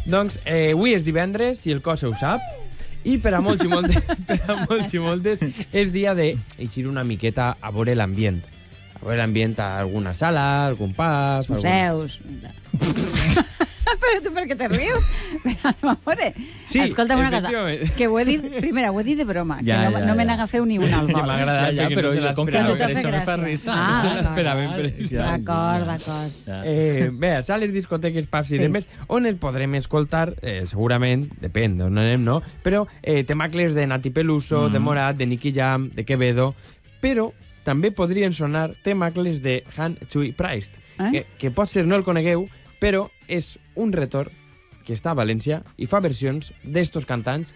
Doncs avui és divendres, si el cos ho sap, i per a molts i moltes és dia d'eixir una miqueta a veure l'ambient. A veure l'ambient a alguna sala, algun pub... Museus... Però tu per què te rius? A veure, sí, escolta'm una cosa, que ho he dit, primera, ho he dit de broma, que no me n'agafeu ni una al vol. Que m'ha agradat, ja, però no com que no per això no fa risa. Ah, no se l'esperaven per això. D'acord. Bé, a sales, discoteques, pubs i demés, on el podrem escoltar, segurament, depèn d'on anem, no? Però temacles de Nati Peluso, de Morat, de Nicky Jam, de Quevedo, però també podrien sonar temacles de Han Chui Priest, que potser no el conegueu, però és un retorn que està a València i fa versions d'estos cantants.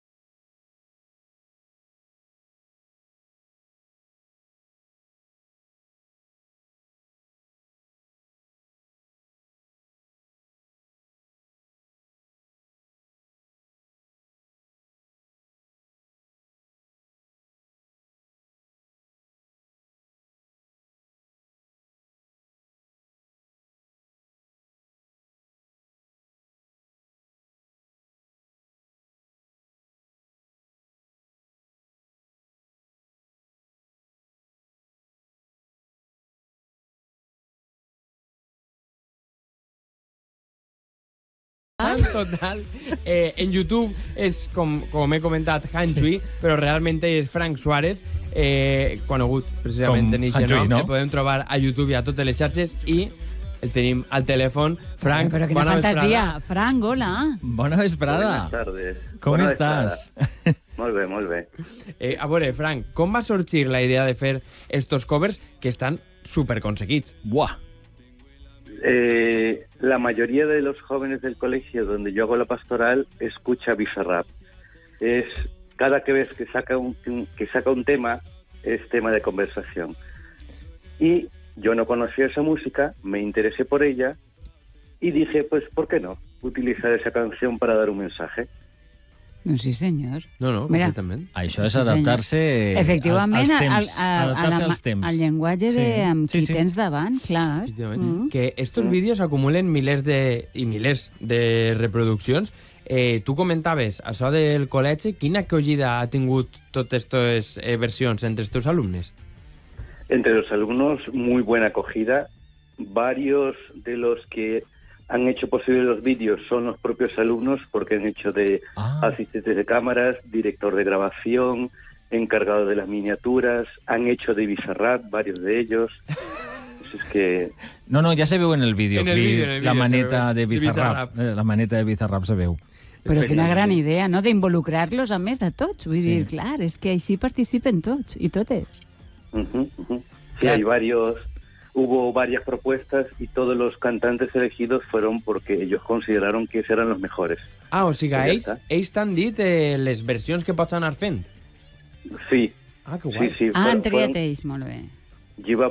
En total, en YouTube és, com he comentat, Han Chui, però realment és Frank Suárez, conegut precisament en aquest nom. El podem trobar a YouTube i a totes les xarxes i el tenim al telèfon. Frank, però quina fantasia. Frank, hola. Bona vesprada. Buenas tardes. Com estàs? Molt bé, molt bé. A veure, Frank, com va sorgir la idea de fer estos covers que estan superconseguits? Buah. La mayoría de los jóvenes del colegio donde yo hago la pastoral escucha Bizarrap. Cada vez que saca un tema es tema de conversación. Y yo no conocía esa música, me interesé por ella y dije, pues, ¿por qué no utilizar esa canción para dar un mensaje? Sí, senyor. No, completament. Això és adaptar-se efectivament, als temps. al llenguatge amb qui tens davant, clar. Que estos vídeos acumulen milers de reproduccions. Tu comentaves això del col·legi. Quina acollida ha tingut totes aquestes versions entre els teus alumnes? Entre los alumnos, muy buena acogida. Varios de los que han hecho posible los vídeos son los propios alumnos porque han hecho de asistentes de cámaras, director de grabación, encargado de las miniaturas, han hecho de Bizarrap, varios de ellos. Es que... No, ja se veu en el videoclip, la maneta de Bizarrap. La maneta de Bizarrap se veu. Però quina gran idea, no?, d'involucrar-los a més a tots. Vull dir, clar, és que així participen tots i totes. Sí, hay varios... Hubo varias propuestas y todos los cantantes elegidos fueron porque ellos consideraron que eran los mejores. O sigui, ells t'han dit les versions que pots anar fent? Sí. Que guai. Sí, han triat ells, molt bé. Yo iba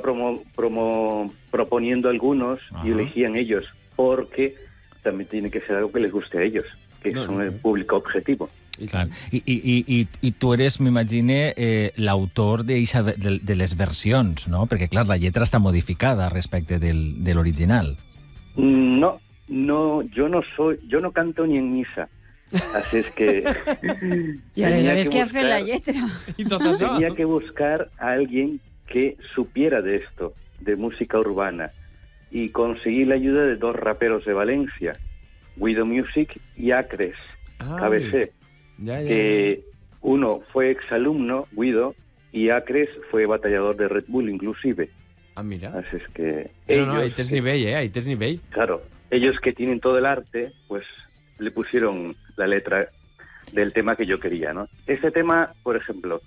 proponiendo algunos y elegían ellos, porque también tiene que ser algo que les guste a ellos, que son el público objetivo. Clar. I tu eres, m'imagine, l'autor de les versions, no? Perquè, clar, la lletra està modificada respecte de l'original. No, yo no canto ni en misa. Así es que... Y aleshores, ¿qué hace la letra? Tenía que buscar a alguien que supiera de esto, de música urbana, y conseguí la ayuda de dos raperos de Valencia, Guido Music y Acres, KBC. Que uno fue exalumno, Guido, y Acres fue batallador de Red Bull, inclusive. Mira. Así es que... ahí tens nivell, ahí tens nivell. Claro, ellos que tienen todo el arte, pues le pusieron la letra del tema que yo quería, ¿no? Este tema, por ejemplo,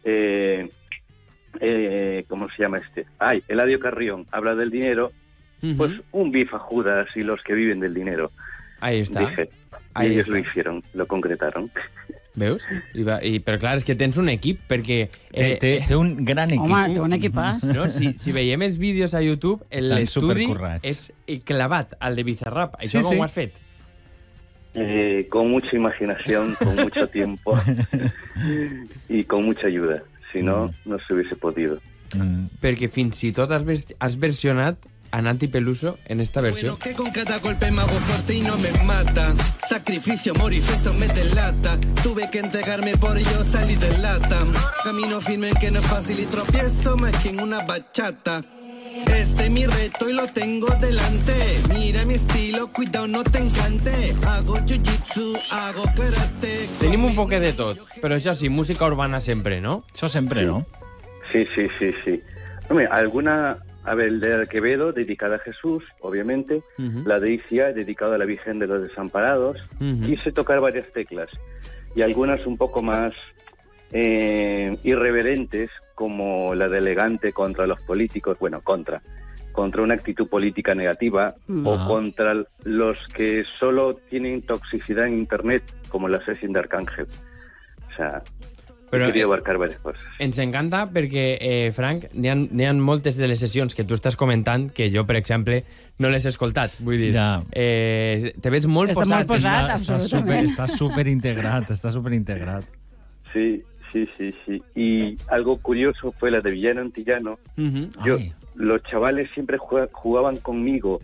¿cómo se llama este? Eladio Carrión habla del dinero, pues un bifa Judas y los que viven del dinero. Ahí está. Dije, y ellos lo hicieron, lo concretaron. Veus? Però clar, és que tens un equip, perquè... Té un gran equip. Home, té un equipàs. No, si veiem els vídeos a YouTube, l'estudi és clavat al de Bizarrap. Això com ho has fet? Con mucha imaginación, con mucho tiempo y con mucha ayuda. Si no, no se hubiese podido. Perquè fins i tot has versionat a Nati Peluso en esta versión. Bueno, que con cada golpe me hago fuerte y no me mata. Sacrificio, amor y eso me delata. Tuve que entregarme por ello, salí de lata. Camino firme que no es fácil y tropiezo más que en una bachata. Este es mi reto y lo tengo delante. Mira mi estilo, cuidado no te encante. Hago jiu-jitsu, hago karate. Tenim un poquet de tot, però això sí, música urbana sempre, no? Això sempre, no? Sí. Hombre, alguna, a ver, el de Quevedo, dedicada a Jesús, obviamente. La de Isia, dedicada a la Virgen de los Desamparados. Quise tocar varias teclas. Y algunas un poco más irreverentes, como la de Elegante contra los políticos, bueno, contra una actitud política negativa, o contra los que solo tienen toxicidad en Internet, como el asesino de Arcángel. O sea, Però, queria abarcar diverses coses. Ens encanta perquè, Frank, n'hi ha moltes de les sessions que tu estàs comentant que jo, per exemple, no les he escoltat. Vull dir, Ja. te veig molt Està posat. molt posat, absolutament. Està superintegrat. Sí. Y algo curioso fue la de Villano Antillano. Ay. Los chavales siempre jugaban conmigo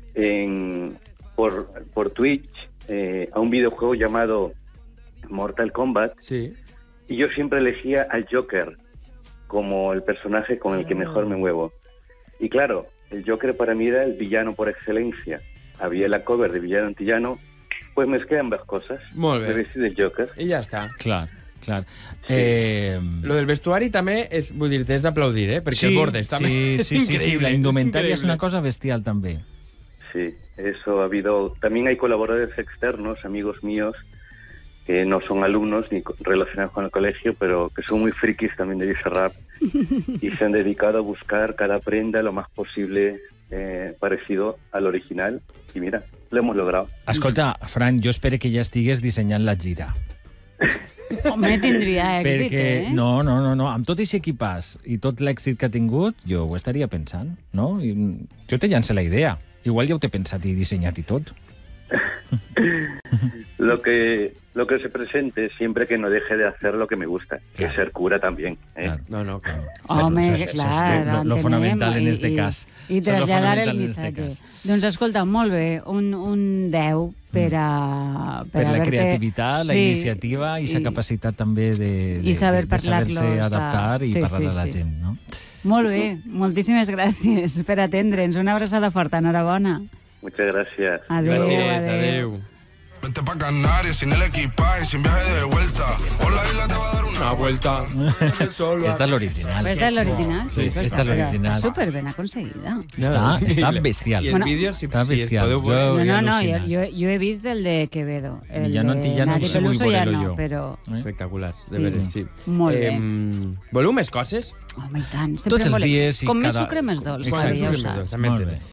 por Twitch a un videojuego llamado Mortal Kombat. Sí. Y yo siempre elegía al Joker como el personaje con el que mejor me muevo. Y claro, el Joker para mí era el villano por excelencia. Había la cover de Villano Antillano, pues mezclé ambas cosas. Molt bé. Me vestí de Joker. I ja està. Clar. Lo del vestuari també és, vull dir, t'has d'aplaudir, perquè el bordes també Sí, la indumentària és una cosa bestial també. Sí, eso ha habido. También hay colaboradores externos, amigos míos, que no son alumnos ni relacionados con el colegio, pero que son muy frikis también de Bizarrap y se han dedicado a buscar cada prenda lo más posible parecido al original. Y mira, lo hemos logrado. Escolta, Fran, jo espero que ja estigues dissenyant la gira. Home, tindria èxit, Perquè, no, amb tot aquest equipàs i tot l'èxit que ha tingut, jo ho estaria pensant, no? Jo te llanço la idea. Igual ja ho t'he pensat i dissenyat i tot. Lo que se presente siempre que no deje de hacer lo que me gusta, que es ser cura también. Claro. No, claro. Home, Això és clar, lo fonamental en entenem, este cas. I Això és lo traslladar fonamental el en este missatge. cas. Doncs escolta, molt bé, un 10 per a... Per la haberte- creativitat, la Sí, iniciativa i la capacitat també de i saber de saber-se parlar-los adaptar i sí, parlar a la sí. gent, no? Molt bé, moltíssimes gràcies per atendre'ns. Una abraçada forta, enhorabona. Muchas gracias. Adéu, Gràcies, adéu. adéu. Vente pa' Canarias sin el equipaje, sin viaje de vuelta. Por la isla te va a dar una vuelta. Esta és l'original. Esta és l'original? Sí, però esta és l'original. Està superben aconseguida. Està bestial. I el Bueno, vídeo, si està si es bestial. podeu veure... Jo- No, al·lucinat. jo he vist el de Quevedo. El Villano de Antillano Nati sí vull Peluso ja veure-lo no, jo. però... Espectacular, de Sí. veres, sí. Molt bé. Voleu més coses? Home, i tant. Tots els volem. dies i Com més cada- sucre, més dolç, Exacte. ja ho Sucre més dolç, saps. també Molt entenc. bé.